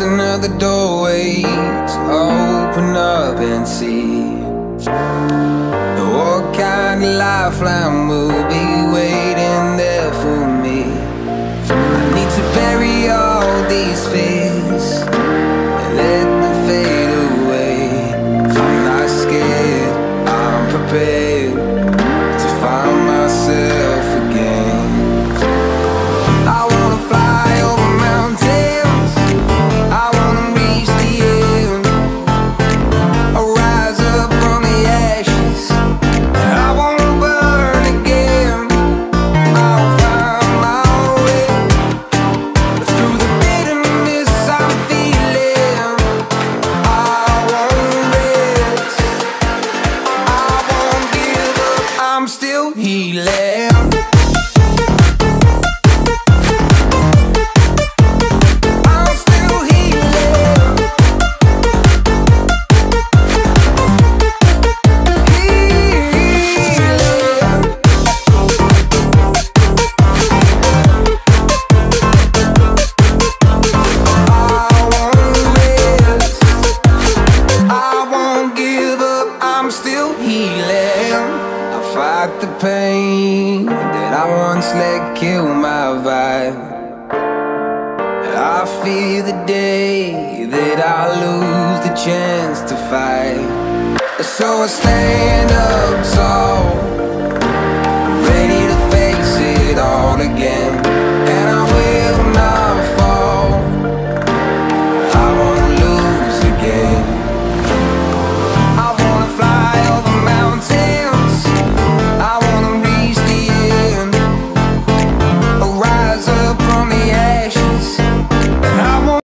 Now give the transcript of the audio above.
another doorway to open up and see what kind of lifeline will be waiting there for me. I need to bury all these fears and let them fade away. I'm not scared, I'm prepared to find myself again. I wanna fly over mountains, I wanna reach the end. I'll rise up from the ashes, I wanna burn again. I'll find my way through the bitterness I'm feeling. I won't rest, I won't give up, I'm still healing. The pain that I once let kill my vibe, I fear the day that I lose the chance to fight. So I stand up tall